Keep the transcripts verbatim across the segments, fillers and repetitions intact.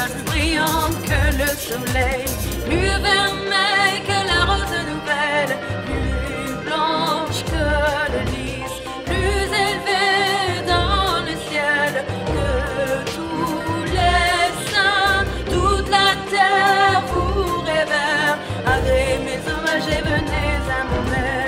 étoile plus brillante que le soleil, plus vermeille que la rose nouvelle, plus blanche que le lys, plus élevée dans le ciel que tous les saints, toute la terre vous révère. Avez mes hommages et venez à mon aide.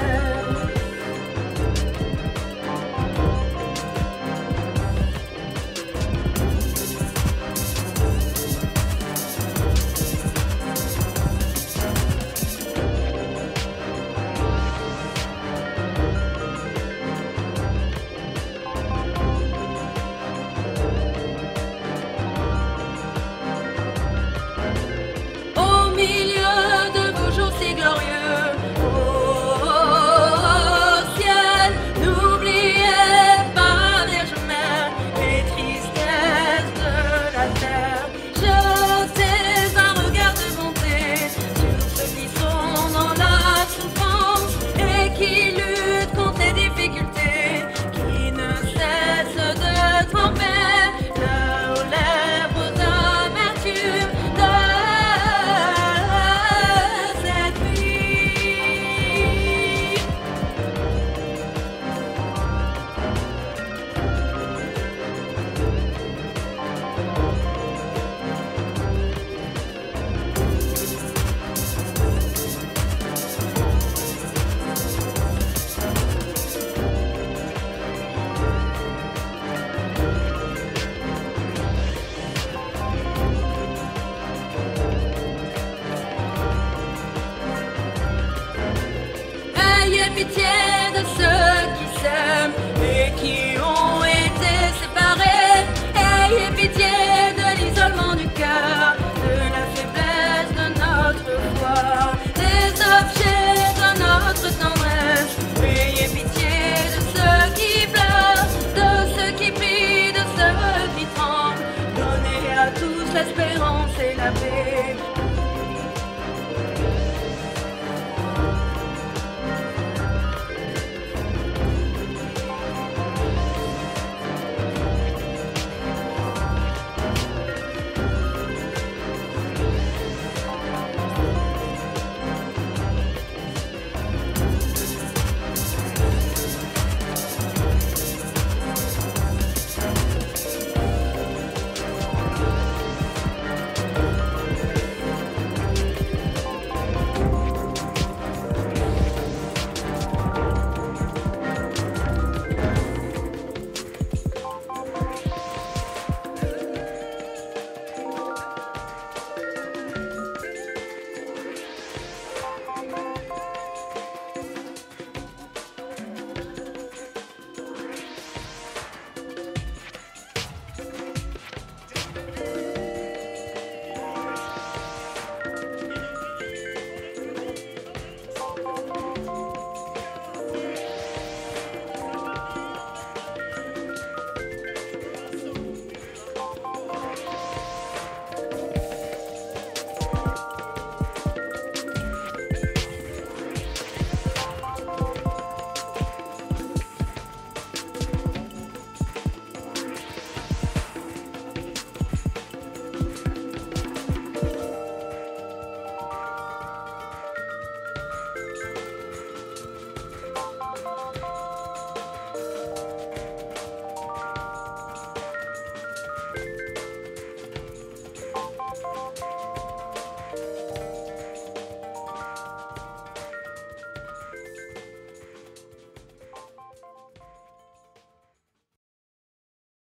Ayez pitié de ceux qui s'aiment et qui ont été séparés. Ayez pitié de l'isolement du cœur, de la faiblesse de notre foi, des objets de notre tendresse. Ayez pitié de ceux qui pleurent, de ceux qui prient, de ceux qui tremblent. Donnez à tous l'espérance et la paix.